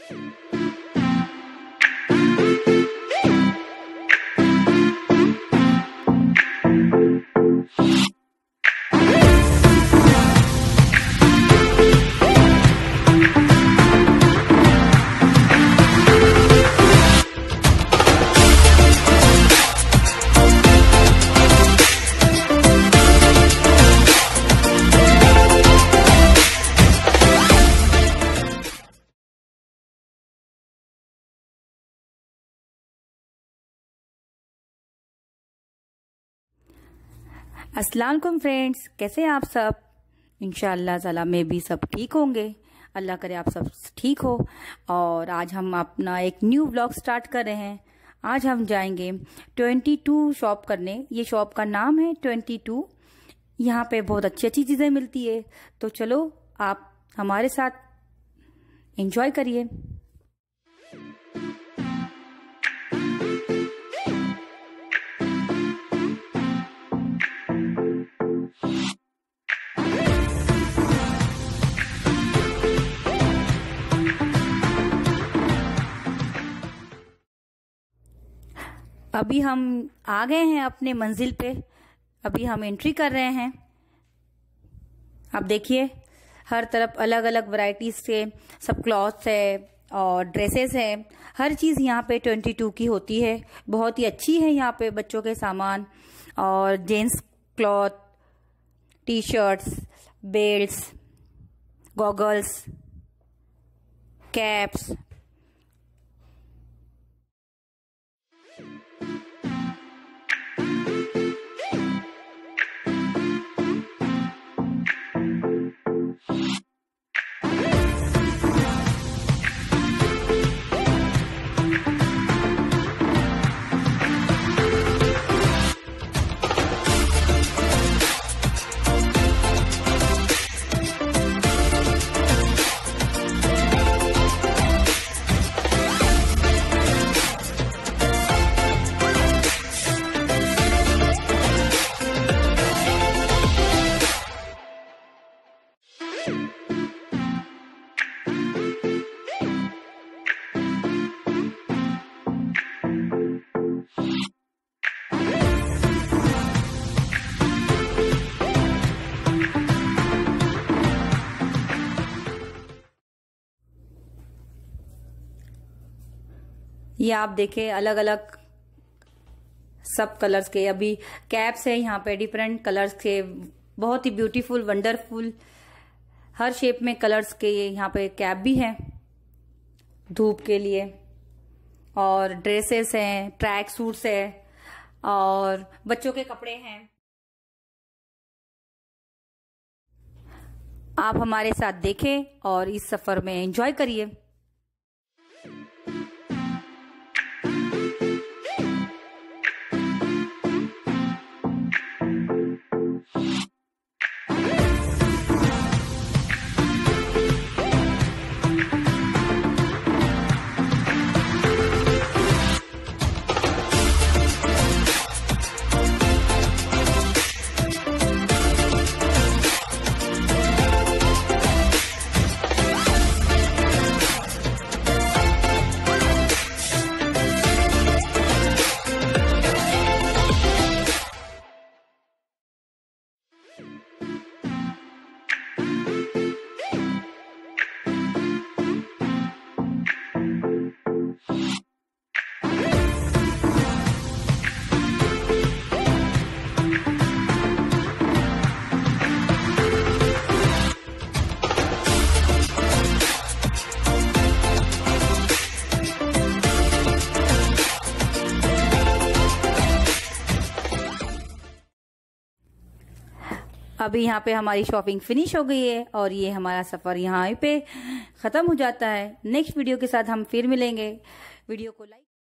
अस्सलाम वालेकुम फ्रेंड्स, कैसे हैं आप सब। इंशाअल्लाह ताला में भी सब ठीक होंगे। अल्लाह करे आप सब ठीक हो। और आज हम अपना एक न्यू व्लॉग स्टार्ट कर रहे हैं। आज हम जाएंगे 22 शॉप करने। ये शॉप का नाम है 22। यहाँ पे बहुत अच्छी अच्छी चीज़ें मिलती है, तो चलो आप हमारे साथ एंजॉय करिए। अभी हम आ गए हैं अपने मंजिल पे। अभी हम एंट्री कर रहे हैं। आप देखिए, हर तरफ अलग अलग वैरायटीज के सब क्लॉथ्स है और ड्रेसेस है। हर चीज़ यहाँ पे 22 की होती है। बहुत ही अच्छी है यहाँ पे बच्चों के सामान और gents cloth, T shirts, belts, goggles, caps. ये आप देखें, अलग अलग सब कलर्स के अभी कैप्स है यहाँ पे, डिफरेंट कलर्स के, बहुत ही ब्यूटीफुल, वंडरफुल, हर शेप में कलर्स के ये यहाँ पे कैप भी है धूप के लिए। और ड्रेसेस हैं, ट्रैक सूट्स है और बच्चों के कपड़े हैं। आप हमारे साथ देखें और इस सफर में एंजॉय करिए। अभी यहाँ पे हमारी शॉपिंग फिनिश हो गई है और ये हमारा सफ़र यहाँ पे ख़त्म हो जाता है। नेक्स्ट वीडियो के साथ हम फिर मिलेंगे। वीडियो को लाइक